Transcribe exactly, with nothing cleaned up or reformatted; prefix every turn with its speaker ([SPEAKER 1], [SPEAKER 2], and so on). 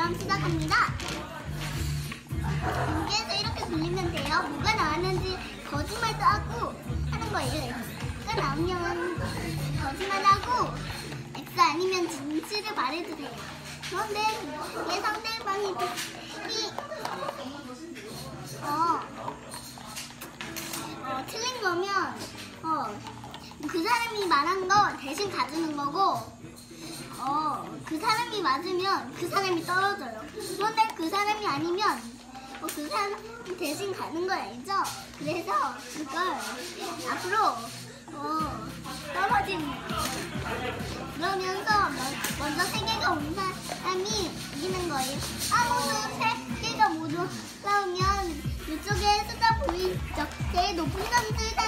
[SPEAKER 1] 그럼 시작합니다. 여기에서 이렇게 돌리면 돼요. 뭐가 나왔는지 거짓말도 하고 하는 거예요. X가 나오면 거짓말하고 X 아니면 진실을 말해도 돼요. 그런데 얘 상대방이 이, 어, 어, 틀린 거면 어, 그 사람이 말한 거 대신 가주는 거고, 어, 그 사람이 맞으면 그 사람이 떨어져요. 그런데 그 사람이 아니면 어, 그 사람이 대신 가는 거 알죠? 그래서 그걸 앞으로 어, 떨어지는 거예요. 그러면서 먼저 세 개가 온 사람이 이기는 거예요. 아무도 세 개가 모두 나오면 이쪽에 숫자 보이죠? 제일 높은 점수를